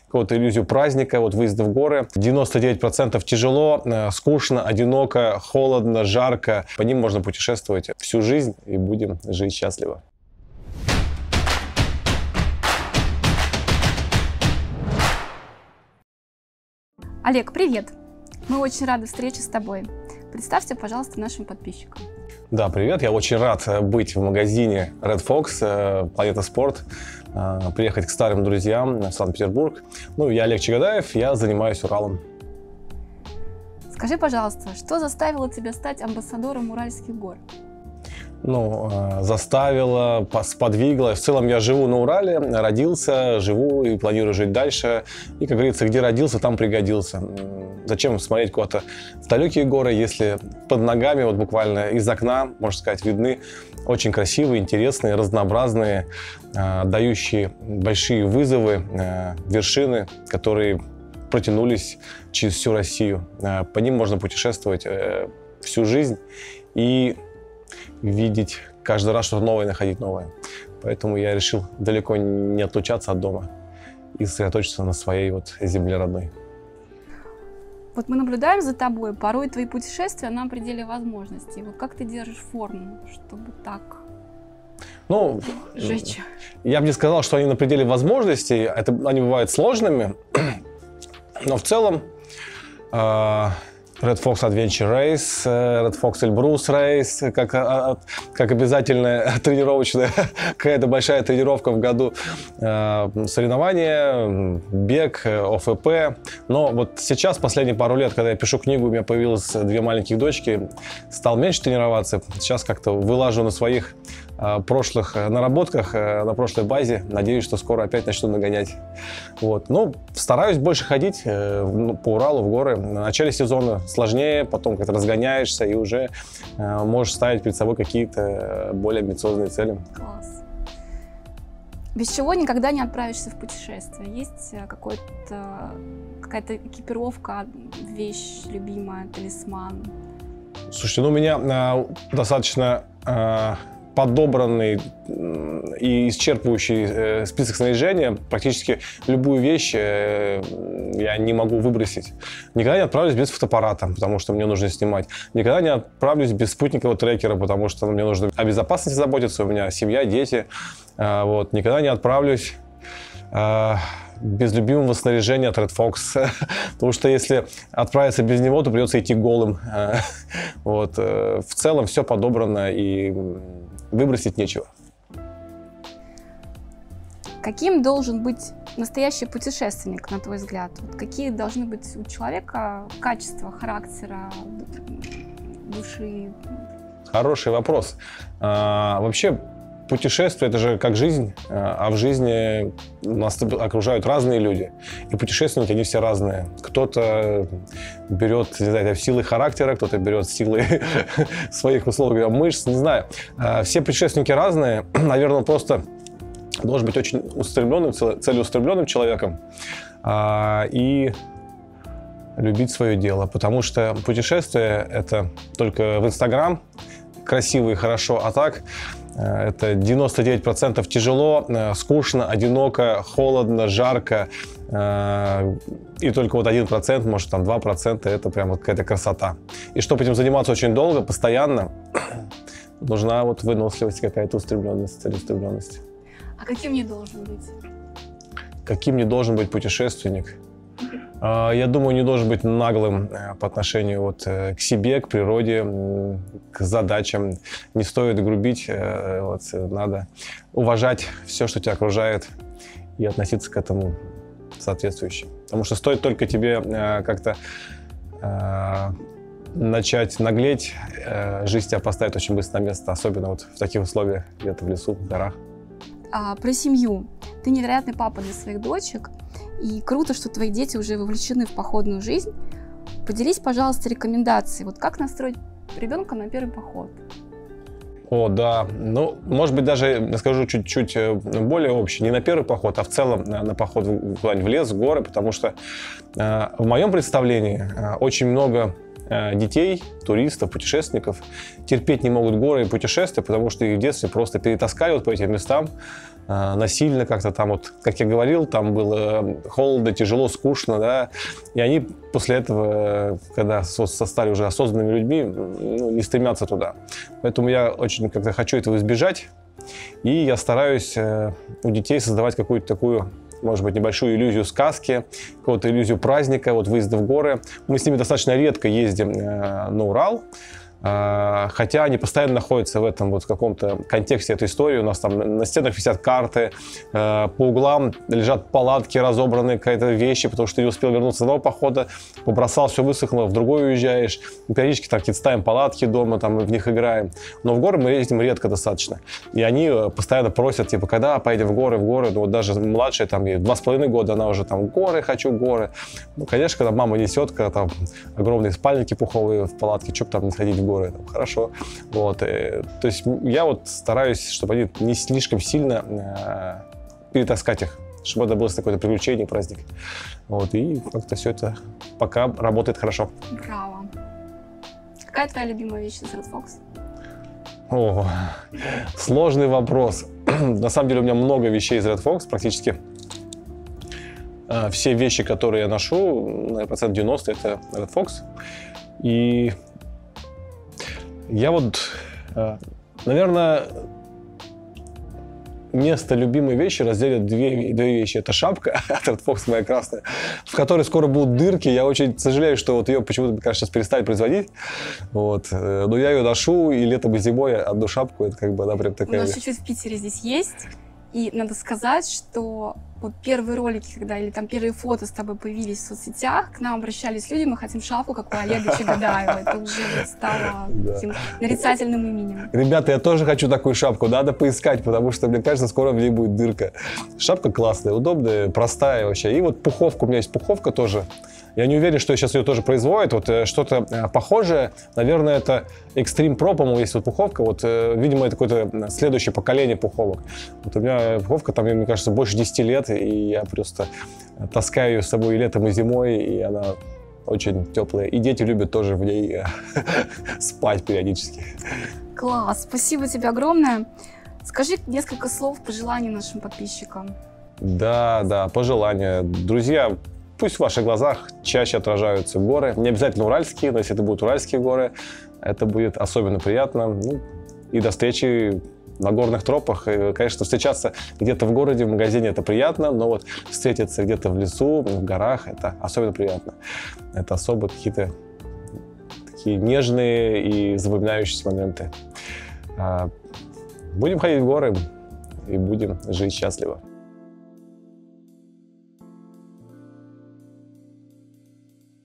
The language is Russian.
какую-то иллюзию праздника, вот выезда в горы. 99% тяжело, скучно, одиноко, холодно, жарко. По ним можно путешествовать всю жизнь и будем жить счастливо. Олег, привет! Мы очень рады встрече с тобой. Представься, пожалуйста, нашим подписчикам. Да, привет. Я очень рад быть в магазине Red Fox, Планета Спорт, приехать к старым друзьям в Санкт-Петербург. Ну, я Олег Чагодаев, я занимаюсь Уралом. Скажи, пожалуйста, что заставило тебя стать амбассадором Уральских гор? Ну, заставило, сподвигло. В целом я живу на Урале, родился, живу и планирую жить дальше. И, как говорится, где родился, там пригодился. Зачем смотреть куда-то в далекие горы, если под ногами, вот буквально из окна, можно сказать, видны очень красивые, интересные, разнообразные, дающие большие вызовы вершины, которые протянулись через всю Россию. По ним можно путешествовать всю жизнь и видеть каждый раз что-то новое, находить новое. Поэтому я решил далеко не отлучаться от дома и сосредоточиться на своей вот земле родной. Вот мы наблюдаем за тобой, порой твои путешествия на пределе возможностей. Вот как ты держишь форму, чтобы так жечь? Я бы не сказал, что они на пределе возможностей. Они бывают сложными, но в целом Red Fox Adventure Race, Red Fox Elbrus Race, как обязательная тренировочная, какая-то большая тренировка в году, соревнования, бег, ОФП. Но вот сейчас, последние пару лет, когда я пишу книгу, у меня появилось 2 маленьких дочки, стал меньше тренироваться. Сейчас как-то вылажу на своих прошлых наработках, на прошлой базе. Надеюсь, что скоро опять начну нагонять. Вот. Ну, стараюсь больше ходить по Уралу в горы. В начале сезона сложнее, потом как-то разгоняешься и уже можешь ставить перед собой какие-то более амбициозные цели. Класс. Без чего никогда не отправишься в путешествие? Есть какая-то экипировка, вещь любимая, талисман? Слушайте, ну у меня достаточно подобранный и исчерпывающий список снаряжения. Практически любую вещь я не могу выбросить. Никогда не отправлюсь без фотоаппарата, потому что мне нужно снимать. Никогда не отправлюсь без спутникового трекера, потому что мне нужно о безопасности заботиться. У меня семья, дети. Вот. Никогда не отправлюсь без любимого снаряжения от Red Fox. Потому что если отправиться без него, то придется идти голым. Вот. В целом все подобрано и выбросить нечего. Каким должен быть настоящий путешественник, на твой взгляд? Вот какие должны быть у человека качества характера, души? Хороший вопрос. Вообще, путешествие – это же как жизнь, а в жизни нас окружают разные люди. И путешественники, они все разные. Кто-то берет, не знаю, силы характера, кто-то берет силы своих, условно говоря, мышц, не знаю. Все путешественники разные. Наверное, просто должен быть очень устремленным, целеустремленным человеком и любить свое дело. Потому что путешествие – это только в Инстаграм, красиво и хорошо, а так это 99% тяжело, скучно, одиноко, холодно, жарко. И только вот 1%, может там 2% это прям вот какая-то красота. И чтобы этим заниматься очень долго, постоянно, нужна вот выносливость, какая-то устремленность, целеустремленность. А каким не должен быть? Каким не должен быть путешественник? Я думаю, не должен быть наглым по отношению вот к себе, к природе, к задачам. Не стоит грубить, вот, надо уважать все, что тебя окружает, и относиться к этому соответствующе. Потому что стоит только тебе как-то начать наглеть, жизнь тебя поставит очень быстро на место, особенно вот в таких условиях, где-то в лесу, в горах. Про семью. Ты невероятный папа для своих дочек, и круто, что твои дети уже вовлечены в походную жизнь. Поделись, пожалуйста, рекомендацией. Вот как настроить ребенка на первый поход? О, да. Ну, может быть, даже скажу чуть-чуть более общий. Не на первый поход, а в целом на поход куда-нибудь в лес, в горы, потому что в моем представлении очень много детей, туристов, путешественников терпеть не могут горы и путешествия, потому что их в детстве просто перетаскали вот по этим местам, насильно как-то там, вот, как я говорил, там было холодно, тяжело, скучно, да, и они после этого, когда стали уже осознанными людьми, ну, не стремятся туда. Поэтому я очень как-то хочу этого избежать, и я стараюсь у детей создавать какую-то такую, может быть, небольшую иллюзию сказки, какую-то иллюзию праздника, вот выезда в горы. Мы с ними достаточно редко ездим на Урал, хотя они постоянно находятся в этом вот каком-то контексте этой истории. У нас там на стенах висят карты, по углам лежат палатки, разобранные какие-то вещи, потому что ты не успел вернуться с одного похода, побросал, все высохло, в другой уезжаешь. Периодически так ставим палатки дома, там, и в них играем. Но в горы мы ездим редко достаточно. И они постоянно просят, типа, когда поедем в горы, в горы. Ну вот даже младшая, там, ей 2,5 года, она уже там, горы, хочу горы. Ну, конечно, когда мама несет, когда там огромные спальники пуховые в палатке, что бы там не сходить в горы, там, хорошо. Вот. То есть я вот стараюсь, чтобы они не слишком сильно перетаскать их, чтобы это было какое-то приключение, праздник. Вот. И как-то все это пока работает хорошо. Браво. Какая твоя любимая вещь из Red Fox? О, сложный вопрос. На самом деле у меня много вещей из Red Fox, практически все вещи, которые я ношу, на процент 90 это Red Fox. И я вот, наверное, место любимой вещи разделят две вещи. Это шапка от Red Fox, моя красная, в которой скоро будут дырки. Я очень сожалею, что вот ее почему-то, мне кажется, сейчас перестали производить. Вот. Но я ее ношу, и летом, и зимой одну шапку, это как бы она прям такая... У нас чуть-чуть в Питере здесь есть. И надо сказать, что вот первые ролики, когда или там первые фото с тобой появились в соцсетях, к нам обращались люди, мы хотим шапку, как у Олега Чагадаева. Это уже стало таким нарицательным именем. Ребята, я тоже хочу такую шапку, надо поискать, потому что, мне кажется, скоро в ней будет дырка. Шапка классная, удобная, простая вообще. И вот пуховка, у меня есть пуховка тоже. Я не уверен, что сейчас ее тоже производят. Вот что-то похожее. Наверное, это Extreme Pro, по-моему, есть вот пуховка. Вот, видимо, это какое-то следующее поколение пуховок. Вот у меня пуховка, там, мне кажется, больше 10 лет, и я просто таскаю ее с собой и летом, и зимой, и она очень теплая. И дети любят тоже в ней спать периодически. Класс, спасибо тебе огромное. Скажи несколько слов пожеланий нашим подписчикам. Да, пожелания. Друзья, пусть в ваших глазах чаще отражаются горы. Не обязательно уральские, но если это будут уральские горы, это будет особенно приятно. Ну, и до встречи на горных тропах. И, конечно, встречаться где-то в городе, в магазине — это приятно, но вот встретиться где-то в лесу, в горах — это особенно приятно. Это особо какие-то такие нежные и запоминающиеся моменты. Будем ходить в горы и будем жить счастливо.